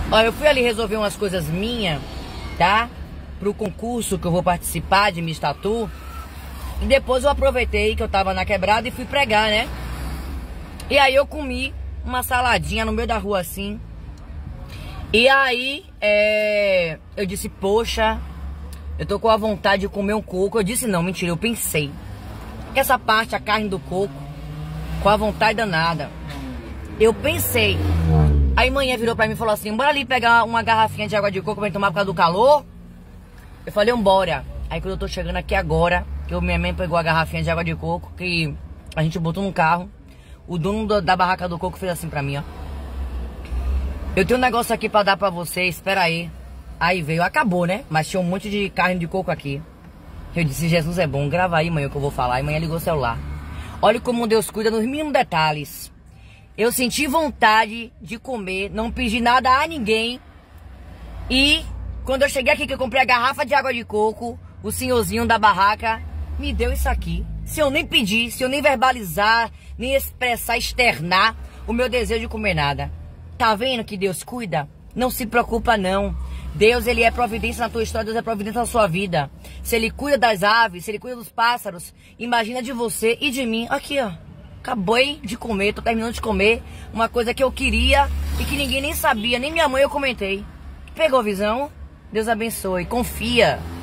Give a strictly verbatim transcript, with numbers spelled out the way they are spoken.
Ó, eu fui ali resolver umas coisas minhas, tá? Pro concurso que eu vou participar de Miss Tatu. E depois eu aproveitei que eu tava na quebrada e fui pregar, né? E aí eu comi uma saladinha no meio da rua assim. E aí, é... eu disse, poxa, eu tô com a vontade de comer um coco. Eu disse não, mentira, eu pensei que essa parte, a carne do coco, com a vontade danada. Eu pensei. Aí manhã virou pra mim e falou assim, bora ali pegar uma garrafinha de água de coco pra gente tomar por causa do calor. Eu falei, bora. Aí quando eu tô chegando aqui agora, que o minha mãe pegou a garrafinha de água de coco, que a gente botou no carro, o dono do, da barraca do coco fez assim pra mim, ó. Eu tenho um negócio aqui pra dar pra você, espera aí. Aí veio, acabou, né? Mas tinha um monte de carne de coco aqui. Eu disse, Jesus é bom, grava aí, mãe, o que eu vou falar. E manhã ligou o celular. Olha como Deus cuida nos mínimos detalhes. Eu senti vontade de comer, não pedi nada a ninguém. E quando eu cheguei aqui, que eu comprei a garrafa de água de coco, o senhorzinho da barraca me deu isso aqui. Se eu nem pedir, se eu nem verbalizar, nem expressar, externar o meu desejo de comer nada. Tá vendo que Deus cuida? Não se preocupa não. Deus, ele é providência na tua história, Deus é providência na sua vida. Se ele cuida das aves, se ele cuida dos pássaros, imagina de você e de mim. Aqui, ó. Acabei de comer, tô terminando de comer uma coisa que eu queria e que ninguém nem sabia, nem minha mãe eu comentei. Pegou visão? Deus abençoe. Confia.